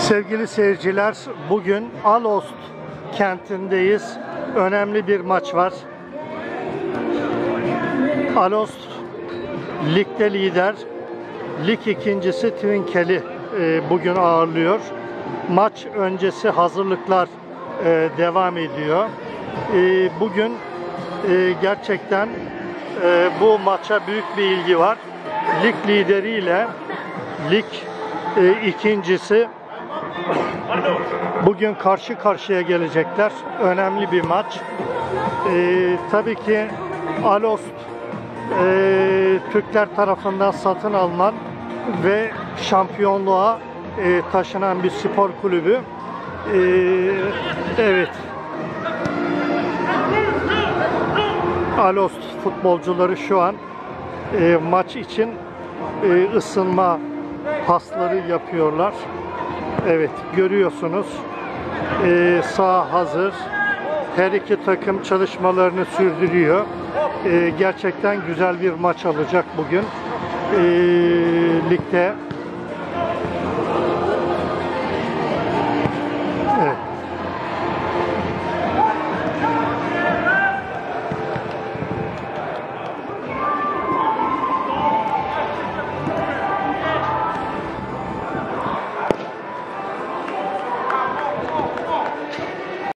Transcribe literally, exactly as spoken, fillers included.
Sevgili seyirciler, bugün Alost kentindeyiz. Önemli bir maç var. Alost ligde lider, lig ikincisi Twinkeli e, bugün ağırlıyor. Maç öncesi hazırlıklar e, devam ediyor. E, bugün e, gerçekten e, bu maça büyük bir ilgi var. Lig lideriyle lig e, ikincisi bugün karşı karşıya gelecekler. Önemli bir maç. Ee, tabii ki Alost e, Türkler tarafından satın alınan ve şampiyonluğa e, taşınan bir spor kulübü. Ee, evet. Alost futbolcuları şu an e, maç için e, ısınma pasları yapıyorlar. Evet, görüyorsunuz. Ee, saha hazır. Her iki takım çalışmalarını sürdürüyor. Ee, gerçekten güzel bir maç olacak bugün. Ee, ligde. Evet.